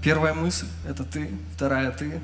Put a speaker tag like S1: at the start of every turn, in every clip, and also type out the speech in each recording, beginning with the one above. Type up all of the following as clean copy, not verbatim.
S1: Первая мысль — это ты, вторая — ты.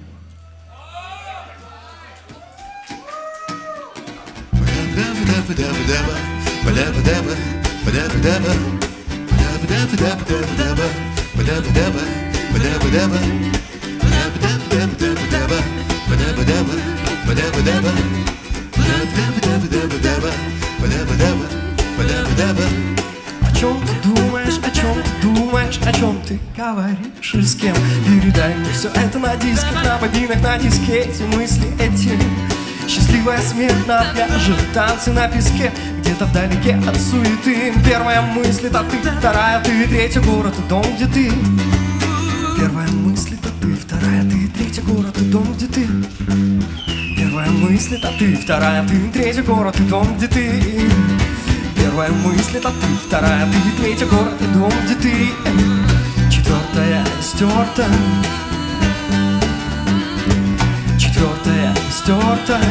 S1: О чем ты думаешь, о чем ты думаешь, о чем ты говоришь и с кем? Передай мне все это на дисках, на бобинах, на дискете. Мысли эти, счастливая смерть на пляже, танцы на песке, где-то вдалеке от суеты. Первая мысль — это ты, вторая — ты, третья — город и дом, где ты. Первая мысль — это ты, вторая — ты, третья — город и дом, где ты. Первая мысль — это ты, вторая — ты, третья — город и дом, где ты. Первая мысль — это ты, вторая — ты, третья — город и дом, где ты. Четвертая стерта, четвертая стерта.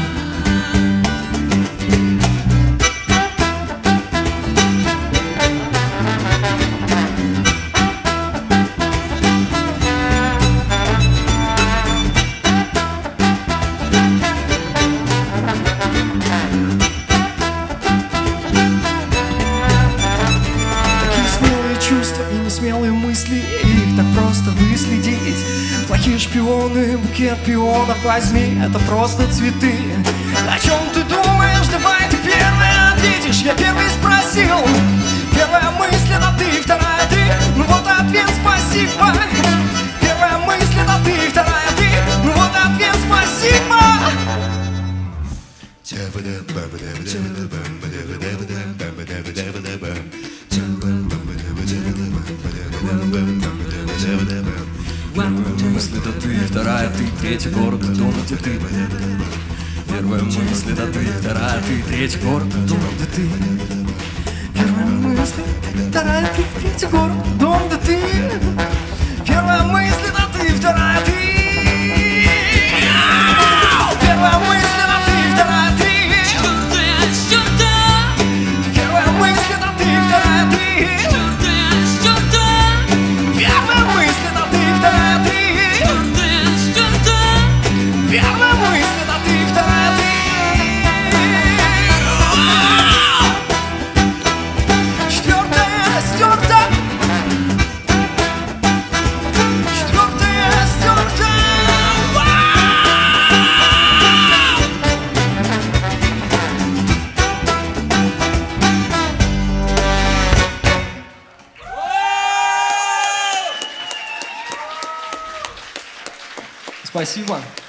S1: Чувства и несмелые мысли, их так просто выследить. Плохие шпионы, букет пионов возьми, это просто цветы. О чем ты думаешь? Давай ты первая ответишь. Я первый спросил. Первая мысль — это ты, вторая — ты. Ну вот ответ, спасибо. Первая мысль — это ты, вторая — ты. Ну вот ответ, спасибо. Первая мысль — это ты, вторая — ты, третий — город и дом, где ты. Первая мысль — это ты, вторая — ты, третий — город и дом, где ты. Первая мысль — это ты, вторая — ты, третий — город и дом, где ты. Первая мысль — это ты, вторая — ты. Первая мысль — это ты, вторая — ты. Первая мысль — это ты, вторая — ты. Спасибо.